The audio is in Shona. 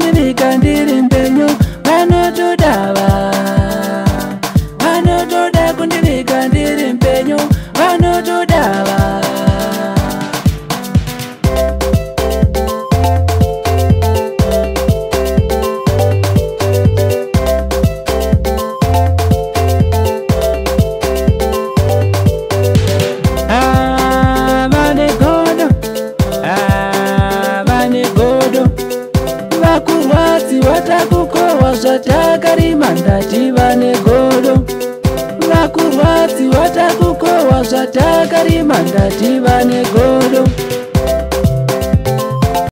kundivika ndiri mpenyu vanotodava, vanotoda kundivika ndiri mpenyu vanotodava. Vakurwadzi vatakukohwa zvatakarima ndati vane godo, vakurwadzi vatakukohwa zvatakarima ndati vane godo.